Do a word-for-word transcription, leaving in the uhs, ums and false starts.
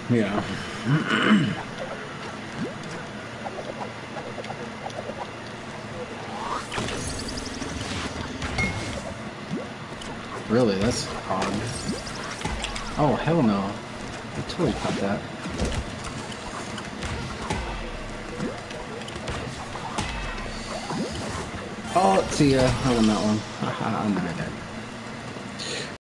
Yeah. Really, that's odd. Oh, hell no. I totally caught that. Oh, see ya. I won that one. Haha, I'm mad at that.